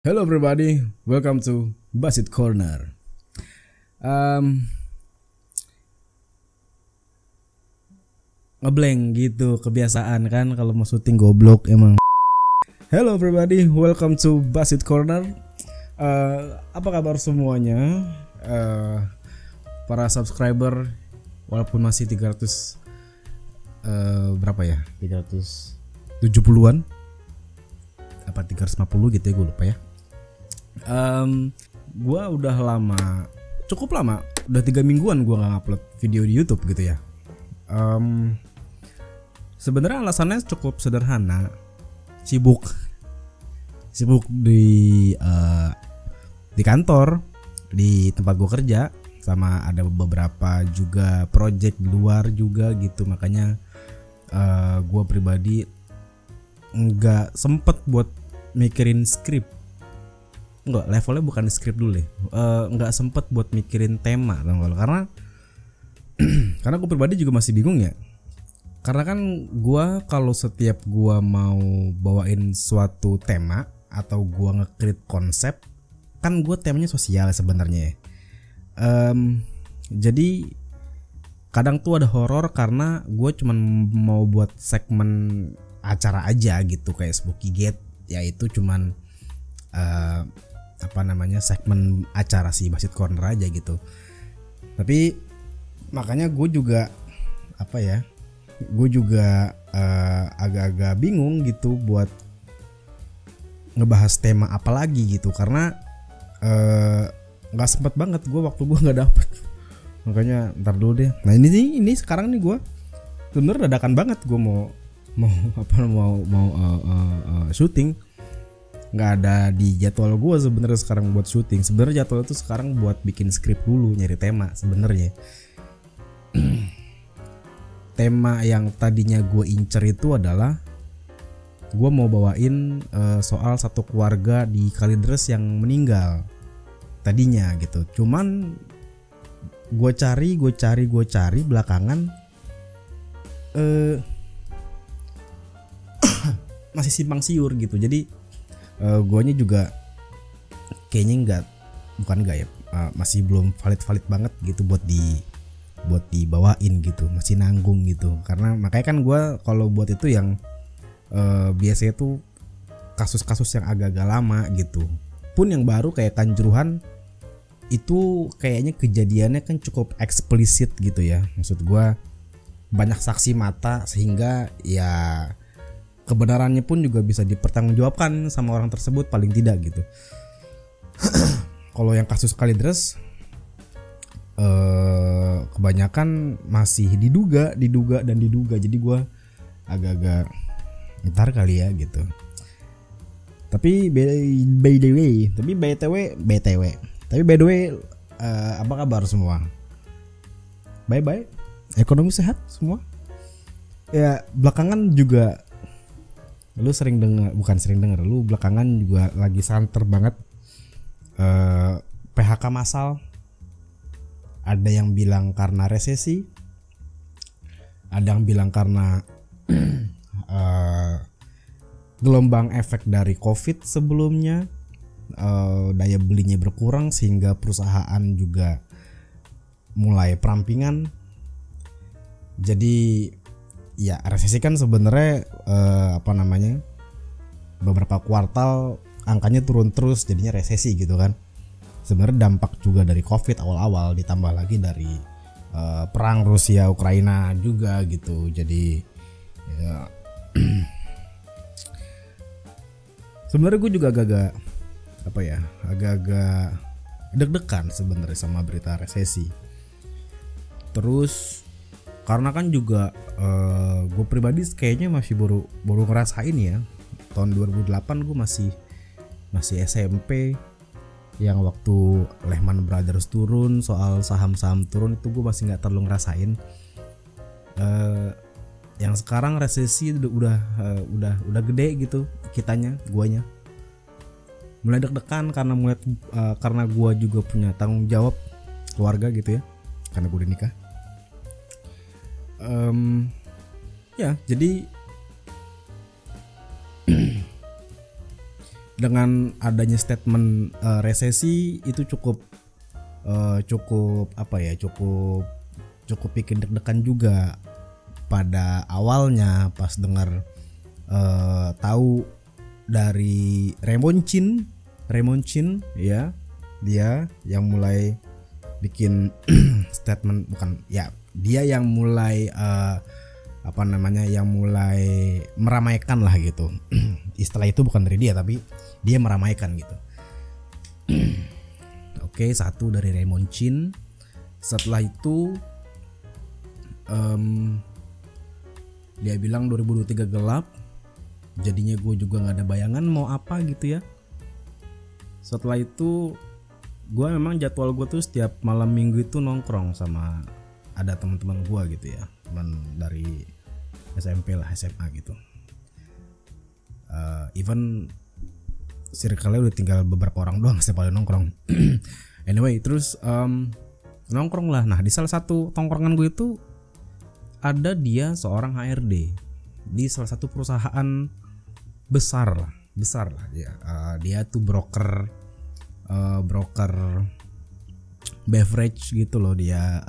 Hello everybody, welcome to Basit Corner. Ngeblank gitu kebiasaan kan kalau mau syuting goblok emang. Hello everybody, welcome to Basit Corner. Apa kabar semuanya? Para subscriber walaupun masih 300 berapa ya? 370-an apa 350 gitu ya, gue lupa ya. Gua udah cukup lama, udah 3 mingguan gua nggak upload video di YouTube gitu ya. Sebenarnya alasannya cukup sederhana, sibuk di kantor, di tempat gua kerja, sama ada beberapa juga project di luar juga gitu. Makanya gua pribadi nggak sempet buat mikirin skrip. Enggak, levelnya bukan skrip dulu deh. Nggak sempet buat mikirin tema karena karena gue pribadi juga masih bingung ya. Karena kan gue kalau setiap gue mau bawain suatu tema atau gue nge-create konsep, kan gue temanya sosial sebenarnya ya. Jadi kadang tuh ada horor karena gue cuman mau buat segmen acara aja gitu kayak Spooky Gate, yaitu cuman segmen acara si Basit Corner aja gitu. Tapi makanya gue juga agak-agak bingung gitu buat ngebahas tema apa lagi gitu, karena nggak sempet banget waktu gue nggak dapet. Makanya ntar dulu deh. Nah ini sekarang nih gue bener dadakan banget, gue mau syuting. Nggak ada di jadwal gue sebenarnya sekarang buat syuting. Sebenarnya jadwal itu sekarang buat bikin skrip dulu, nyari tema sebenarnya. Tema yang tadinya gue incer itu adalah gue mau bawain soal satu keluarga di Kalideres yang meninggal tadinya gitu. Cuman gue cari belakangan masih simpang siur gitu. Jadi guanya juga kayaknya masih belum valid banget gitu buat dibawain gitu, masih nanggung gitu. Karena makanya kan gue kalau buat itu yang biasanya tuh kasus-kasus yang agak-agak lama gitu. Pun yang baru kayak Kanjuruhan itu kayaknya kejadiannya kan cukup eksplisit gitu ya. Maksud gue banyak saksi mata sehingga ya kebenarannya pun juga bisa dipertanggungjawabkan sama orang tersebut paling tidak gitu. Kalau yang kasus Kalideres kebanyakan masih diduga. Jadi gue agak-agak ntar kali ya gitu. Tapi by the way, apa kabar semua? Bye. Ekonomi sehat semua? Ya belakangan juga lu belakangan juga lagi santer banget PHK massal. Ada yang bilang karena resesi, ada yang bilang karena gelombang efek dari COVID sebelumnya, daya belinya berkurang sehingga perusahaan juga mulai perampingan. Jadi ya resesi kan sebenarnya beberapa kuartal angkanya turun terus, jadinya resesi gitu kan. Sebenarnya dampak juga dari COVID awal-awal, ditambah lagi dari perang Rusia Ukraina juga gitu. Jadi ya sebenarnya gue juga agak-agak deg-degan sebenarnya sama berita resesi. Terus karena kan juga gue pribadi kayaknya masih baru ngerasain ya. Tahun 2008 gue masih SMP, yang waktu Lehman Brothers turun, soal saham-saham turun itu gue masih nggak terlalu ngerasain. Yang sekarang resesi udah gede gitu guanya mulai deg-degan karena gue juga punya tanggung jawab keluarga gitu ya, karena gue udah nikah. Ya jadi dengan adanya statement resesi itu cukup apa ya, cukup bikin deg-degan juga pada awalnya pas dengar tahu dari Raymond Chin ya, dia yang mulai bikin statement, bukan ya, dia yang mulai yang mulai meramaikan lah gitu. Istilah itu bukan dari dia tapi dia meramaikan gitu. Oke, satu dari Raymond Chin. Setelah itu dia bilang 2023 gelap. Jadinya gue juga nggak ada bayangan mau apa gitu ya. Setelah itu gue memang jadwal gue tuh setiap malam minggu itu nongkrong sama ada teman-teman gue gitu ya, teman dari SMP lah, SMA gitu. Even circle-nya udah tinggal beberapa orang doang setiap kali nongkrong. Anyway, terus nongkrong lah. Nah, di salah satu tongkrongan gue itu ada dia seorang HRD di salah satu perusahaan besar lah ya. Dia tuh broker beverage gitu loh dia,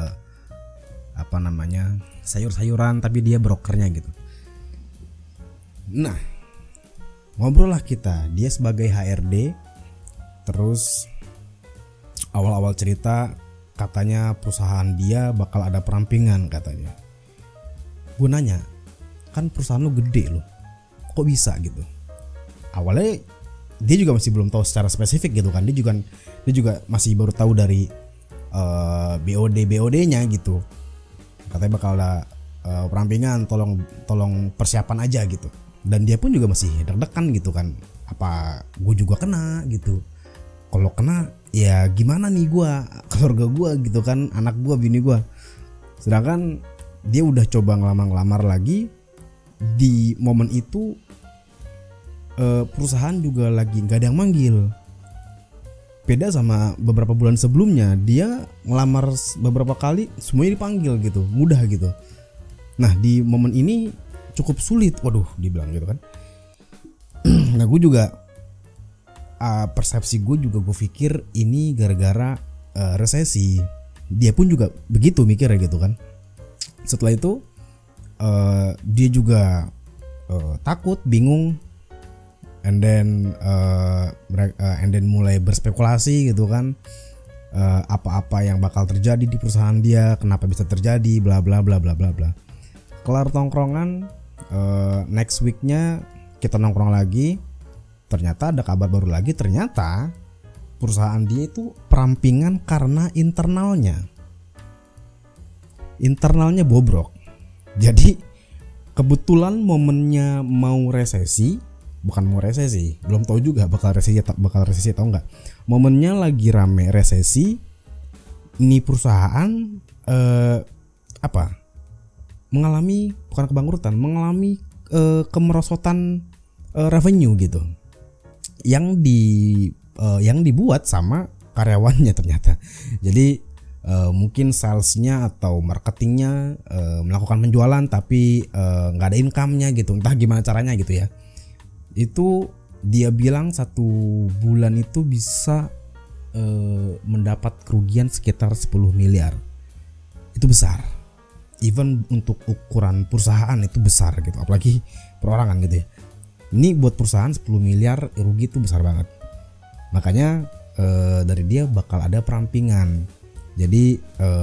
sayur-sayuran tapi dia brokernya gitu. Nah, ngobrol lah kita, dia sebagai HRD. Terus awal-awal cerita katanya perusahaan dia bakal ada perampingan katanya. Gue nanya, kan perusahaan lu gede loh, kok bisa gitu? Awalnya dia juga masih belum tahu secara spesifik gitu kan, dia juga masih baru tahu dari BOD-nya gitu. Katanya bakal ada perampingan, tolong persiapan aja gitu. Dan dia pun juga masih deg-degan gitu kan, apa gue juga kena gitu? Kalau kena ya gimana nih gue, keluarga gue gitu kan, anak gue, bini gue. Sedangkan dia udah coba ngelamar lagi. Di momen itu perusahaan juga lagi gak ada yang manggil. Beda sama beberapa bulan sebelumnya, dia ngelamar beberapa kali semuanya dipanggil gitu, mudah gitu. Nah, di momen ini cukup sulit, waduh dibilang gitu kan. Nah, gue juga persepsi gue pikir ini gara-gara resesi. Dia pun juga begitu mikirnya gitu kan. Setelah itu dia juga takut, bingung, and then mulai berspekulasi gitu kan, apa-apa yang bakal terjadi di perusahaan dia, kenapa bisa terjadi, bla bla bla bla bla bla. Kelar tongkrongan, next weeknya kita nongkrong lagi. Ternyata ada kabar baru lagi, ternyata perusahaan dia itu perampingan karena internalnya bobrok. Jadi kebetulan momennya mau resesi, belum tahu juga bakal resesi atau enggak. Momennya lagi rame resesi, ini perusahaan mengalami kemerosotan revenue gitu, yang dibuat sama karyawannya ternyata. Jadi mungkin salesnya atau marketingnya melakukan penjualan tapi nggak ada income-nya gitu, entah gimana caranya gitu ya. Itu dia bilang 1 bulan itu bisa mendapat kerugian sekitar 10 miliar. Itu besar, even untuk ukuran perusahaan itu besar gitu, apalagi perorangan gitu ya. Ini buat perusahaan 10 miliar rugi itu besar banget. Makanya dari dia bakal ada perampingan. Jadi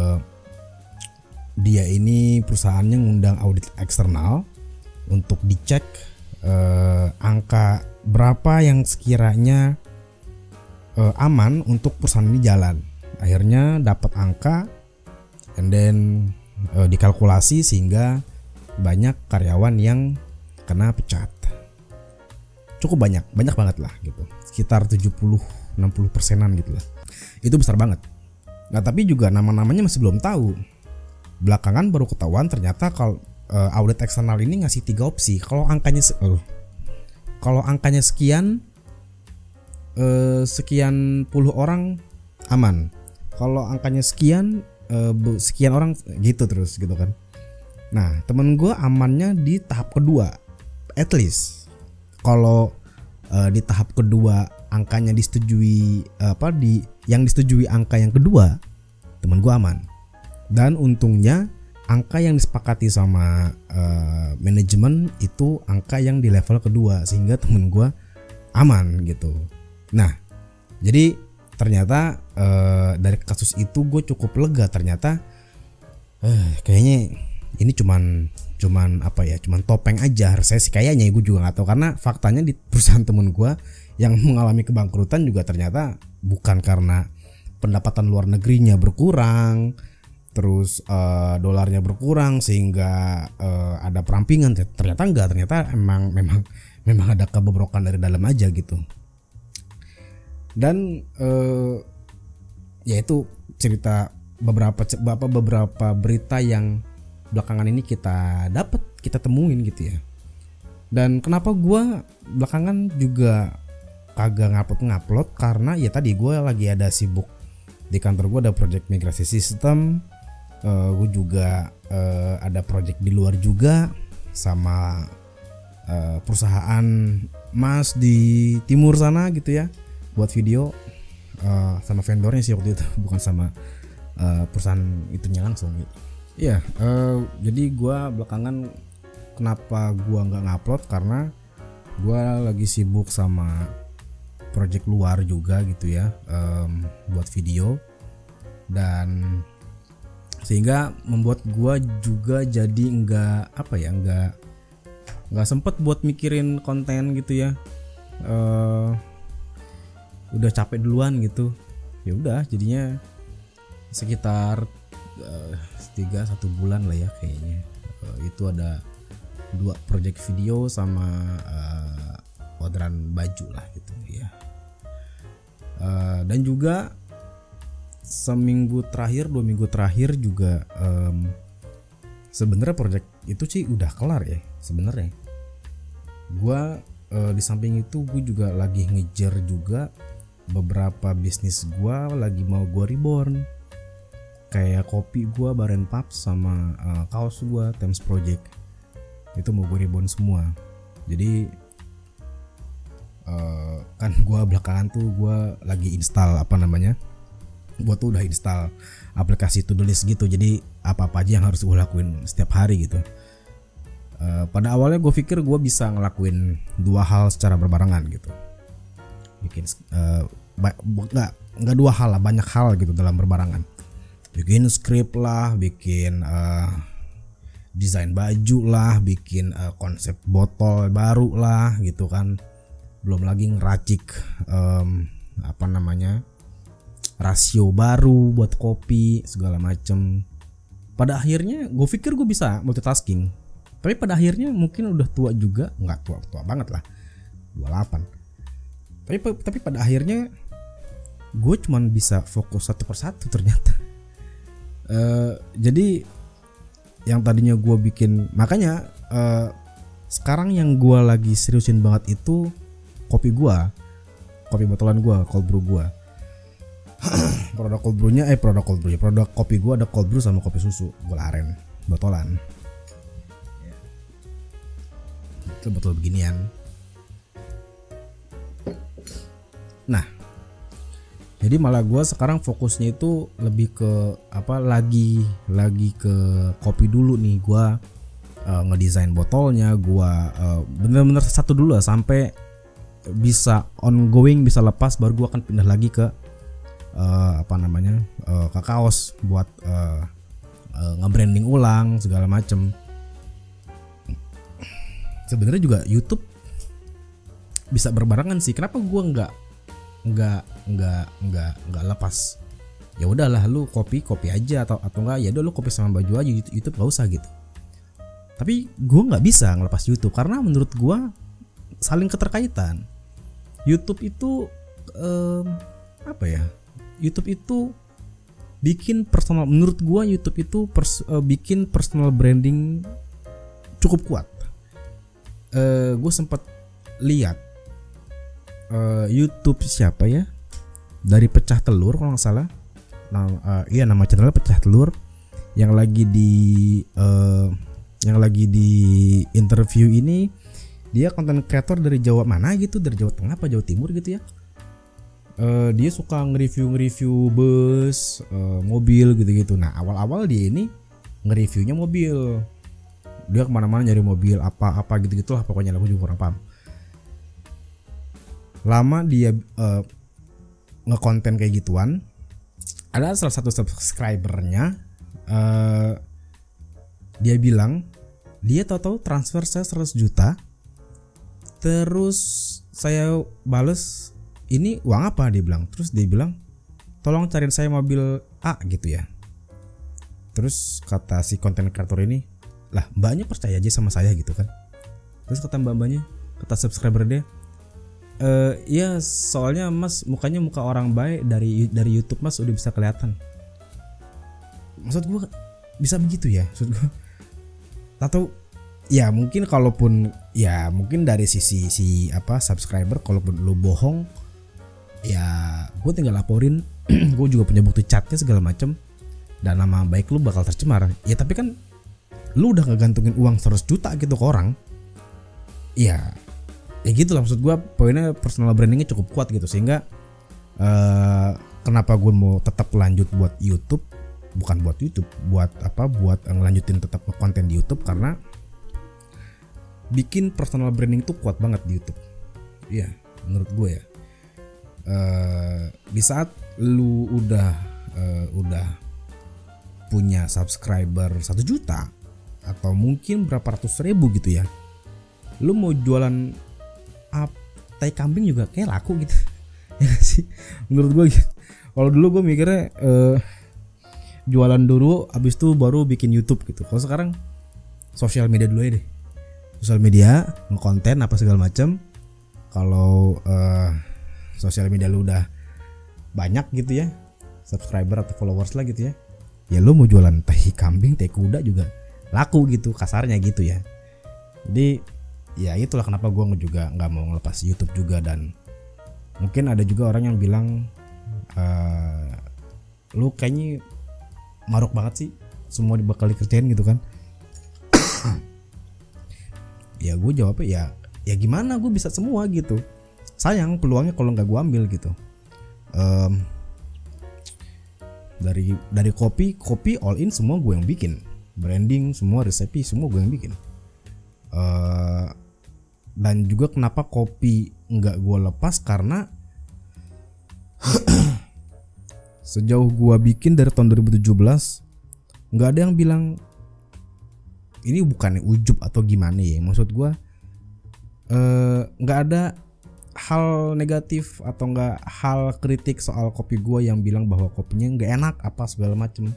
dia ini perusahaannya ngundang audit eksternal untuk dicek angka berapa yang sekiranya aman untuk perusahaan ini jalan. Akhirnya dapat angka, and then dikalkulasi sehingga banyak karyawan yang kena pecat. Cukup banyak banget lah gitu, sekitar 70-60%an gitu lah. Itu besar banget. Nah, tapi juga nama-namanya masih belum tahu. Belakangan baru ketahuan ternyata kalau audit eksternal ini ngasih 3 opsi. Kalau angkanya sekian puluh orang aman. Kalau angkanya sekian orang gitu terus gitu kan. Nah, temen gue amannya di tahap kedua, at least. Kalau di tahap kedua angkanya disetujui yang disetujui angka yang kedua, teman gue aman. Dan untungnya angka yang disepakati sama manajemen itu angka yang di level kedua, sehingga temen gue aman gitu. Nah, jadi ternyata dari kasus itu gue cukup lega. Ternyata kayaknya ini cuman topeng aja. Saya sih kayaknya, gue juga nggak tahu, karena faktanya di perusahaan temen gue yang mengalami kebangkrutan juga ternyata bukan karena pendapatan luar negerinya berkurang, terus dolarnya berkurang sehingga ada perampingan. Ternyata enggak, ternyata memang ada kebobrokan dari dalam aja gitu. Dan ya itu cerita beberapa berita yang belakangan ini kita temuin gitu ya. Dan kenapa gue belakangan juga kagak ngupload, karena ya tadi gue lagi ada sibuk di kantor. Gue ada project migrasi sistem, gue juga ada project di luar juga sama perusahaan mas di timur sana gitu ya, buat video sama vendornya sih waktu itu, bukan sama perusahaan itunya langsung gitu. Iya, jadi gue belakangan kenapa gue nggak ngupload, karena gue lagi sibuk sama project luar juga gitu ya, buat video, dan sehingga membuat gue juga jadi nggak sempet buat mikirin konten gitu ya. Udah capek duluan gitu, ya udah jadinya sekitar 1 bulan lah ya kayaknya. Itu ada 2 project video sama orderan baju lah gitu ya. Dan juga 2 minggu terakhir juga sebenarnya project itu sih udah kelar ya sebenarnya. Gua di samping itu gue juga lagi ngejar juga beberapa bisnis gua lagi mau gua reborn, kayak kopi gua Baren Pub sama kaos gua Thames Project itu mau gue reborn semua. Jadi kan gua belakangan tuh gua lagi install gua tuh udah install aplikasi to do list gitu, jadi apa-apa aja yang harus gue lakuin setiap hari gitu. Pada awalnya gue pikir gue bisa ngelakuin 2 hal secara berbarengan gitu, bikin nggak 2 hal lah, banyak hal gitu dalam berbarengan. Bikin skrip lah, bikin desain baju lah, bikin konsep botol baru lah gitu kan. Belum lagi ngeracik rasio baru buat kopi segala macem. Pada akhirnya gue pikir gue bisa multitasking, tapi pada akhirnya mungkin udah tua juga, nggak tua banget lah, 28. Tapi pada akhirnya gue cuman bisa fokus satu persatu ternyata. Jadi yang tadinya gue bikin, makanya sekarang yang gue lagi seriusin banget itu kopi botolan gue, cold brew gue. produk kopi gue ada cold brew sama kopi susu gula aren botolan. Itu botol beginian. Nah, jadi malah gue sekarang fokusnya itu lebih ke lagi ke kopi dulu nih. Gue ngedesain botolnya, gue bener-bener satu dulu lah sampai bisa ongoing, bisa lepas, baru gue akan pindah lagi ke ke kaos buat nge-branding ulang segala macem. Sebenarnya juga YouTube bisa berbarengan sih. Kenapa gue nggak lepas? Ya udahlah, lu kopi aja atau enggak ya udah lu kopi sama baju aja, YouTube nggak usah gitu. Tapi gue nggak bisa ngelepas YouTube karena menurut gue saling keterkaitan. YouTube itu YouTube itu bikin personal, menurut gua YouTube itu bikin personal branding cukup kuat. Gue sempat lihat YouTube siapa ya, dari Pecah Telur kalau nggak salah. Nama channelnya Pecah Telur, yang lagi di interview ini Dia konten kreator dari Jawa mana gitu, dari Jawa Tengah apa Jawa Timur gitu ya. Dia suka nge-review bus, mobil gitu-gitu. Nah awal-awal dia ini nge-reviewnya mobil, dia kemana-mana nyari mobil apa gitu-gitulah pokoknya, aku juga kurang paham. Lama dia ngekonten kayak gituan, ada salah satu subscribernya dia bilang dia tahu-tahu transfer saya 100 juta. Terus saya bales, ini uang apa, dia bilang. Terus dia bilang tolong cariin saya mobil A gitu ya. Terus kata si konten kreator ini, lah mbaknya percaya aja sama saya gitu kan. Terus kata mbaknya, kata subscriber dia, iya soalnya mas mukanya muka orang baik, dari YouTube mas udah bisa kelihatan. Maksud gue bisa begitu ya, maksud gue. Atau ya mungkin kalaupun ya mungkin dari sisi si subscriber, kalaupun lu bohong ya gue tinggal laporin. Gue juga punya bukti chatnya segala macem, dan nama baik lu bakal tercemar. Ya tapi kan lu udah ngegantungin uang 100 juta gitu ke orang. Ya gitu lah, maksud gue poinnya personal brandingnya cukup kuat gitu, sehingga kenapa gue mau tetap lanjut buat YouTube, bukan buat YouTube, buat ngelanjutin tetap konten di YouTube, karena bikin personal branding tuh kuat banget di YouTube. Iya, menurut gue ya. Di saat lu udah punya subscriber 1 juta atau mungkin berapa ratus ribu gitu ya, lu mau jualan tai kambing juga kayak laku gitu. Ya sih, menurut gue gitu. Kalau dulu gue mikirnya jualan dulu, abis itu baru bikin YouTube gitu. Kalau sekarang sosial media dulu ya deh. Sosial media, ngekonten apa segala macam. Kalau sosial media lu udah banyak gitu ya, subscriber atau followers lah gitu ya, ya lu mau jualan tai kambing, tai kuda juga laku gitu, kasarnya gitu ya. Jadi ya itulah kenapa gue juga nggak mau ngelepas YouTube juga. Dan mungkin ada juga orang yang bilang lu kayaknya maruk banget sih, semua bakal dikerjain gitu kan. Ya gue jawabnya ya gimana, gue bisa semua gitu. Sayang peluangnya kalau nggak gue ambil gitu. Dari kopi all in semua gue yang bikin, branding semua, resepi semua gue yang bikin. Dan juga kenapa kopi nggak gue lepas, karena sejauh gue bikin dari tahun 2017 nggak ada yang bilang ini bukannya ujub atau gimana ya, maksud gue nggak ada hal negatif atau nggak hal kritik soal kopi gue yang bilang bahwa kopinya nggak enak apa segala macem.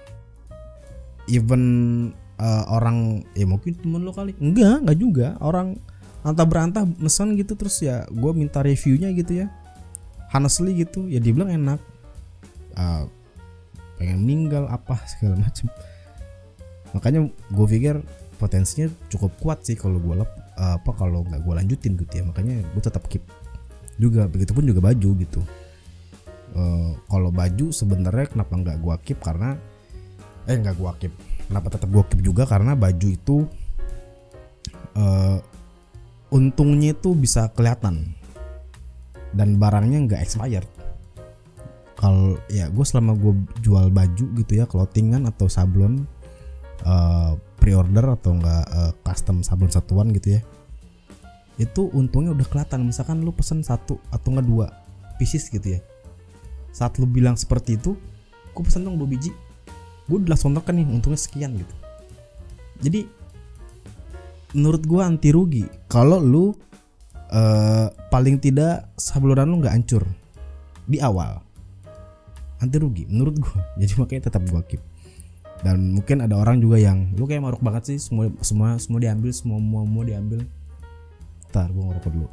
Even orang ya mungkin temen lo kali, enggak juga, orang antah berantah mesen gitu, terus ya gue minta reviewnya gitu ya, honestly gitu ya, dia bilang enak, pengen meninggal apa segala macem. Makanya gue pikir potensinya cukup kuat sih kalau gue kalau nggak gue lanjutin gitu ya. Makanya gue tetap keep juga, begitupun juga baju gitu. Kalau baju sebenarnya kenapa nggak gue keep, karena nggak gue keep, kenapa tetap gue keep juga, karena baju itu untungnya itu bisa kelihatan dan barangnya nggak expired. Kalau ya gue selama gue jual baju gitu ya, clothingan atau sablon, pre-order atau enggak custom sablon satuan gitu ya, itu untungnya udah kelihatan. Misalkan lu pesen 1 atau enggak 2 pieces gitu ya, saat lu bilang seperti itu, gue pesen dong 2 biji, gue udah langsung tekan nih untungnya sekian gitu. Jadi menurut gue anti rugi kalau lu paling tidak sablonan lu nggak hancur di awal, anti rugi menurut gue. Jadi makanya tetap gue keep. Dan mungkin ada orang juga yang lu kayak maruk banget sih, semua diambil, semua diambil. Ntar gue ngerokok dulu.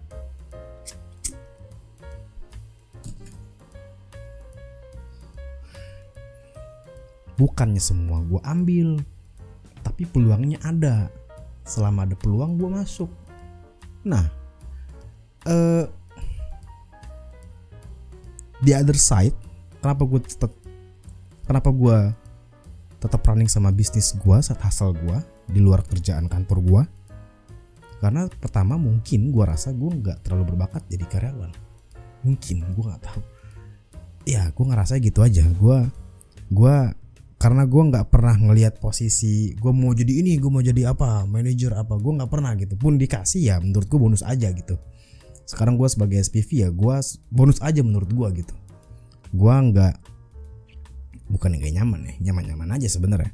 Bukannya semua gue ambil, tapi peluangnya ada. Selama ada peluang gue masuk. Nah, the other side, kenapa gue tetap running sama bisnis gue, saat hustle gue di luar kerjaan kantor gue, Karena pertama mungkin gue rasa gue nggak terlalu berbakat jadi karyawan. Mungkin gue nggak tahu. Ya gue ngerasa gitu aja. Gue karena gue nggak pernah ngelihat posisi gue mau jadi ini, gue mau jadi apa, manajer apa, gue nggak pernah gitu. Pun dikasih ya menurut gue bonus aja gitu. Sekarang gue sebagai SPV ya gue bonus aja menurut gue gitu. Gue nggak, bukan yang gak nyaman ya, nyaman aja sebenarnya.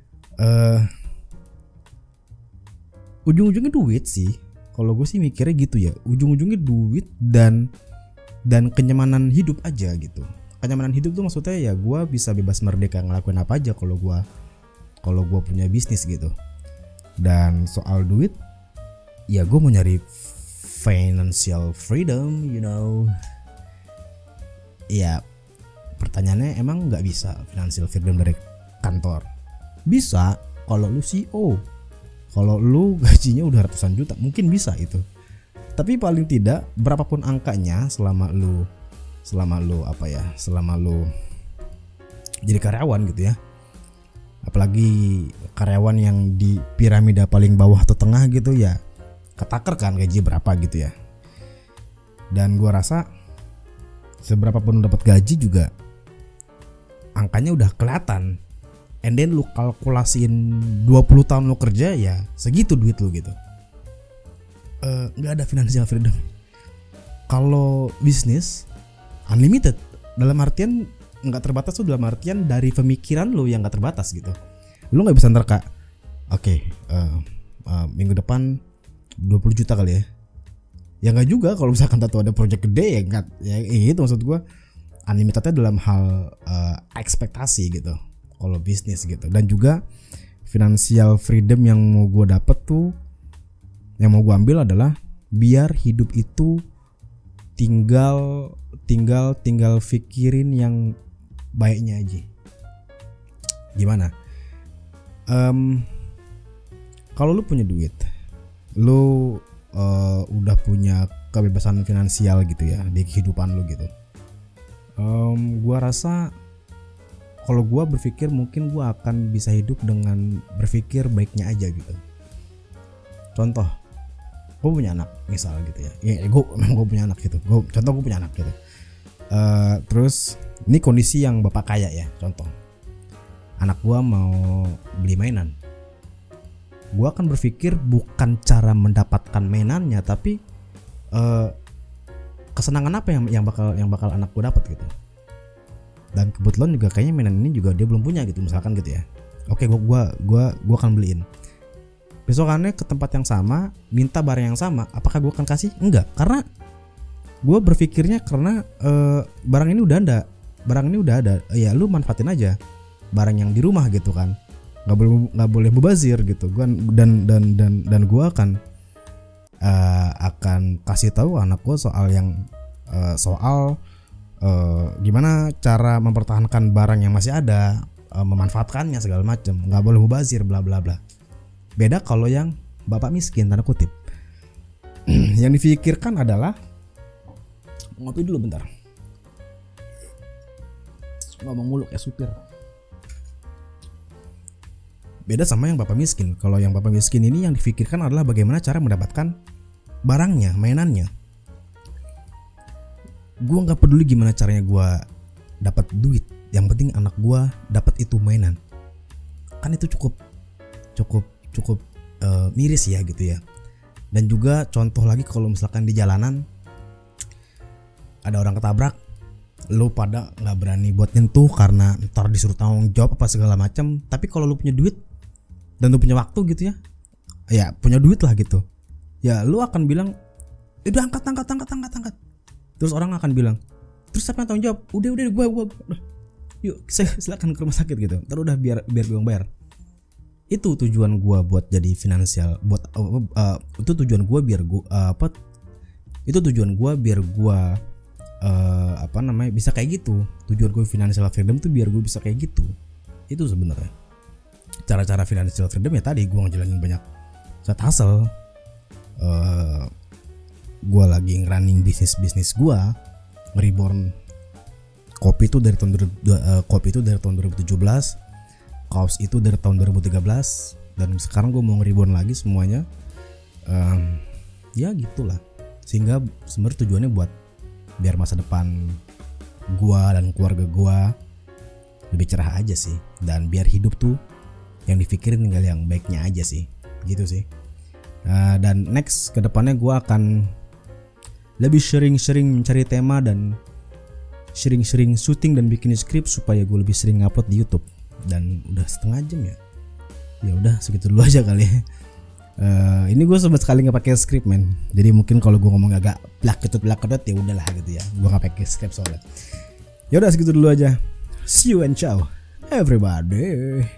Ujung-ujungnya duit sih. Kalau gue sih mikirnya gitu ya. Ujung-ujungnya duit dan kenyamanan hidup aja gitu. Kenyamanan hidup tuh maksudnya ya gue bisa bebas merdeka ngelakuin apa aja kalau gue punya bisnis gitu. Dan soal duit, ya gue mau nyari financial freedom, you know. Ya pertanyaannya emang nggak bisa financial freedom dari kantor? Bisa kalau lu CEO. Kalau lu gajinya udah ratusan juta mungkin bisa itu. Tapi paling tidak berapapun angkanya selama lu jadi karyawan gitu ya. Apalagi karyawan yang di piramida paling bawah atau tengah gitu ya, ketaker kan gaji berapa gitu ya. Dan gua rasa seberapapun lu dapat gaji juga angkanya udah kelihatan. And then lu kalkulasiin 20 tahun lu kerja ya segitu duit lu gitu. Nggak ada financial freedom. Kalau bisnis unlimited, dalam artian nggak terbatas tuh, dalam artian dari pemikiran lu yang nggak terbatas gitu. Lu nggak bisa nerka. Oke, minggu depan 20 juta kali ya. Ya nggak juga, kalau misalkan tuh ada project gede ya nggak. Ya itu maksud gue, unlimitednya dalam hal ekspektasi gitu. Kalau bisnis gitu. Dan juga financial freedom yang mau gue dapet tuh, yang mau gue ambil adalah biar hidup itu tinggal pikirin yang baiknya aja. Gimana? Kalau lu punya duit, lu udah punya kebebasan finansial gitu ya di kehidupan lu gitu. Gua rasa kalau gue berpikir mungkin gue akan bisa hidup dengan berpikir baiknya aja gitu. Contoh, gue punya anak misal gitu ya. Ya gue punya anak gitu. Contoh gue punya anak gitu. Terus ini kondisi yang bapak kaya ya. Contoh, anak gue mau beli mainan. Gue akan berpikir bukan cara mendapatkan mainannya, tapi kesenangan apa yang bakal anak gue dapat gitu. Dan kebetulan juga kayaknya mainan ini juga dia belum punya gitu misalkan gitu ya. Oke, gua akan beliin. Besokannya ke tempat yang sama, minta barang yang sama, apakah gua akan kasih? Enggak, karena gua berpikirnya karena barang ini udah ada. Ya lu manfaatin aja barang yang di rumah gitu kan. Nggak boleh mubazir gitu. Dan gua akan kasih tahu anak gua soal gimana cara mempertahankan barang yang masih ada, memanfaatkannya segala macam, nggak boleh mubazir bla bla bla. Beda kalau yang bapak miskin tanda kutip. Yang difikirkan adalah, ngopi dulu bentar, ngomong mulu kayak supir. Beda sama yang bapak miskin. Kalau yang bapak miskin ini yang difikirkan adalah bagaimana cara mendapatkan barangnya, mainannya. Gue nggak peduli gimana caranya gue dapat duit, yang penting anak gue dapat itu mainan. Kan itu cukup miris ya gitu ya. Dan juga contoh lagi, kalau misalkan di jalanan ada orang ketabrak, lu pada nggak berani buat nyentuh karena ntar disuruh tanggung jawab apa segala macam. Tapi kalau lu punya duit dan lu punya waktu gitu ya punya duit lah gitu, ya lu akan bilang, udah angkat. Terus orang akan bilang, terus siapa yang tanggung jawab? Udah gue. Yuk silakan ke rumah sakit gitu. Terus udah biar gue yang bayar. Itu tujuan gue buat jadi finansial, itu tujuan gue biar gue bisa kayak gitu. Tujuan gue financial freedom tuh biar gue bisa kayak gitu. Itu sebenarnya cara-cara financial freedom ya. Tadi gue ngejalanin banyak side hustle. Gue lagi ngerunning bisnis gue, nge-reborn kopi itu dari tahun 2017, kaos itu dari tahun 2013, dan sekarang gue mau nge-reborn lagi semuanya. Ya gitulah, sehingga sebenarnya tujuannya buat biar masa depan gua dan keluarga gua lebih cerah aja sih, dan biar hidup tuh yang dipikirin tinggal yang baiknya aja sih, gitu sih. Dan next kedepannya gua akan lebih sering-sering mencari tema dan sering-sering syuting dan bikin skrip supaya gue lebih sering upload di YouTube. Dan udah setengah jam ya. Ya udah segitu dulu aja kali. Ini gue sempat sekali nggak pakai skrip men. Jadi mungkin kalau gue ngomong agak blak kedut ya udahlah gitu ya. Gue nggak pakai skrip soalnya. Ya udah segitu dulu aja. See you and ciao everybody.